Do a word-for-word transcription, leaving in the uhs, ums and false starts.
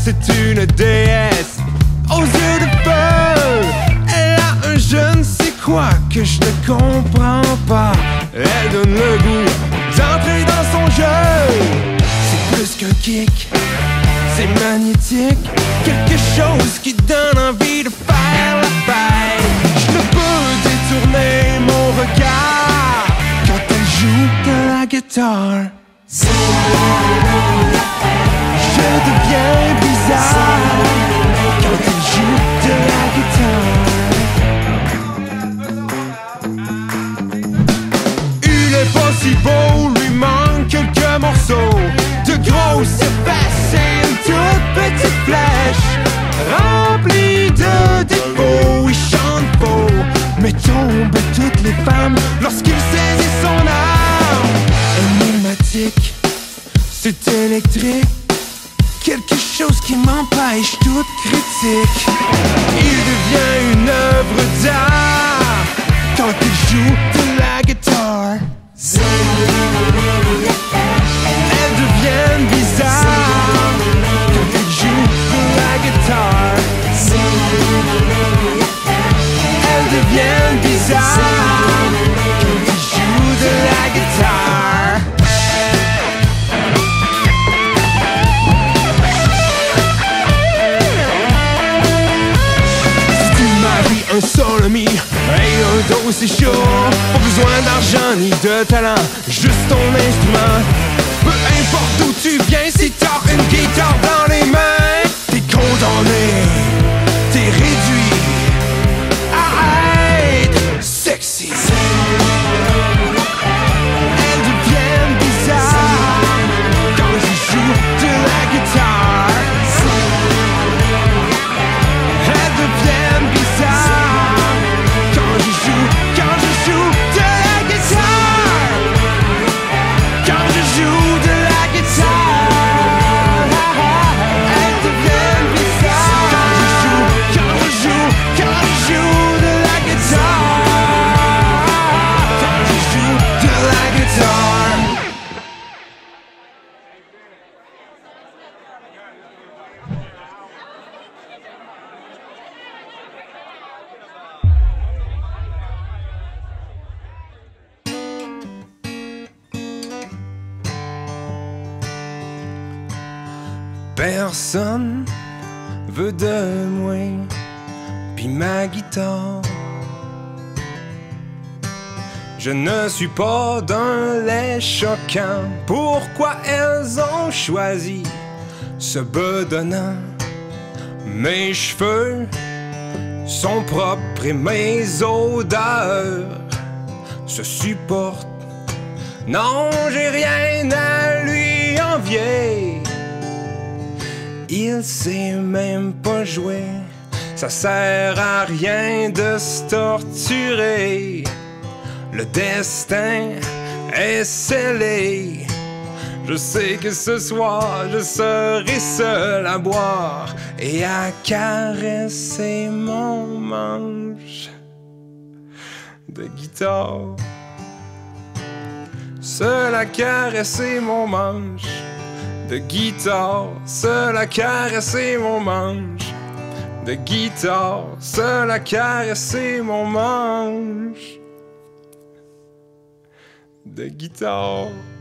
c'est une déesse aux yeux de feu. Elle a un je ne sais quoi que je ne comprends pas. Elle donne le goût d'entrer dans son jeu. C'est plus qu'un kick, c'est magnétique. Quelque chose qui donne envie de faire la fête. Je ne peux détourner mon regard quand elle joue de la guitare. Je deviens bizarre quand elle joue de la guitare. Il est pas si beau, lui manque quelques morceaux de grosses fesses et une toute petite flèche remplie de défauts. Il chante faux, mais tombe toutes les femmes lorsqu'il saisit son âme. Énigmatique, c'est électrique, quelque chose qui m'empêche toute critique. Il devient une œuvre d'art quand il joue de la guitare. Elle devient bizarre quand il joue de la guitare. Elle devient bizarre quand il joue de la guitare. Si tu maries un seul ami et un dos c'est chaud, pas besoin d'argent ni de talent, juste ton instrument. Peu importe d'où tu viens, si t'as une guitare dans les mains, t'es condamné, t'es réduit à être sexy. Elle devient bizarre quand je joue de la guitare. Elle devient bizarre quand je joue, quand je joue de la guitare. Quand je joue de la guitare, elle devient bizarre. Quand je joue, quand je joue, quand je joue de la guitare. Quand je joue de la guitare. Personne veut de moi, pis ma guitare. Je ne suis pas d'un lait choquant. Pourquoi elles ont choisi ce bedonnant? Mes cheveux sont propres et mes odeurs se supportent. Non, j'ai rien à lui envier. Il sait même pas jouer. Ça sert à rien de se torturer. Le destin est scellé. Je sais que ce soir je serai seul à boire et à caresser mon manche de guitare. Seul à caresser mon manche de guitare, seul à caresser mon manche de guitare, seul à caresser mon manche de guitare.